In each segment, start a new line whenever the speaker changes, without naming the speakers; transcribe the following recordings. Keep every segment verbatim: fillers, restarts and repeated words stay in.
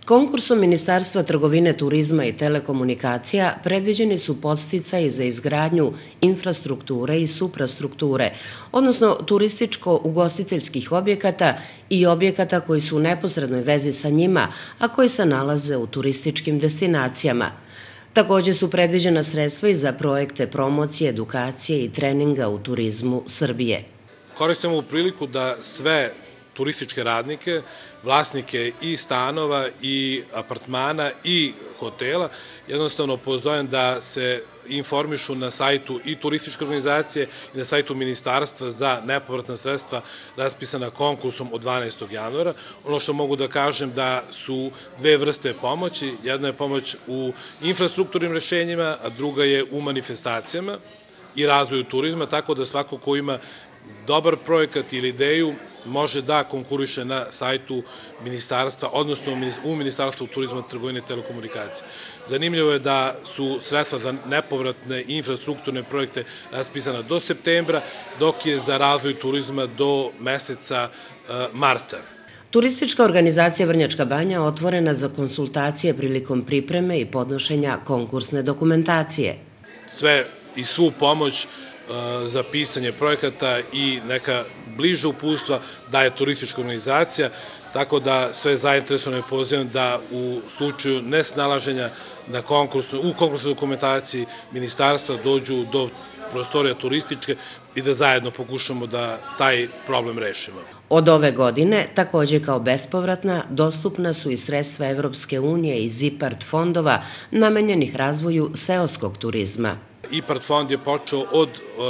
Konkursom Ministarstva trgovine, turizma i telekomunikacija predviđeni su podsticaji za izgradnju infrastrukture i suprastrukture, odnosno turističko-ugostiteljskih objekata i objekata koji su u neposrednoj vezi sa njima, a koji se nalaze u turističkim destinacijama. Takođe su predviđena sredstva i za projekte promocije, edukacije i treninga u turizmu Srbije.
Koristimo ovu priliku da sve turističke radnike, vlasnike i stanova i apartmana i hotela, jednostavno pozovem da se informišu na sajtu i turističke organizacije i na sajtu Ministarstva za nepovratna sredstva raspisana konkursom od dvanaestog januara. Ono što mogu da kažem da su dve vrste pomoći. Jedna je pomoć u infrastrukturnim rešenjima, a druga je u manifestacijama i razvoju turizma, tako da svako ko ima dobar projekat ili ideju može da konkuriše na sajtu ministarstva, odnosno u Ministarstvu turizma, trgovine i telekomunikacije. Zanimljivo je da su sredstva za nepovratne infrastrukturne projekte raspisana do septembra, dok je za razvoj turizma do meseca marta.
Turistička organizacija Vrnjačka Banja otvorena za konsultacije prilikom pripreme i podnošenja konkursne dokumentacije.
Sve i svu pomoć za pisanje projekata i neka bliža uputstva daje turistička organizacija, tako da sve zainteresovane pozivam da u slučaju nesnalaženja u konkursnoj dokumentaciji ministarstva dođu do prostorija turističke i da zajedno pokušamo da taj problem rešimo.
Od ove godine, takođe kao bespovratna, dostupna su i sredstva Evropske unije iz IPARD fondova namenjenih razvoju seoskog turizma.
IPARD fond je počeo od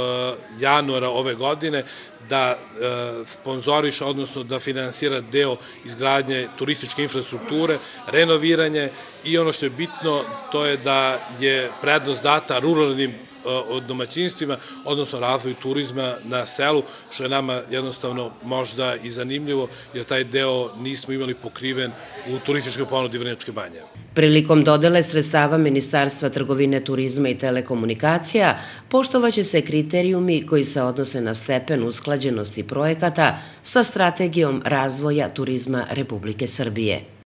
januara ove godine da sponzoriše, odnosno da finansira deo izgradnje turističke infrastrukture, renoviranje i ono što je bitno, to je da je prednost data ruralnim domaćinstvima, odnosno razvoju turizma na selu, što je nama jednostavno možda i zanimljivo, jer taj deo nismo imali pokriven u turističkoj ponudi Vrnjačke Banje.
Prilikom dodele sredstava Ministarstva trgovine, turizma i telekomunikacija poštovaće se kriterijumi koji se odnose na stepen usklađenosti projekata sa Strategijom razvoja turizma Republike Srbije.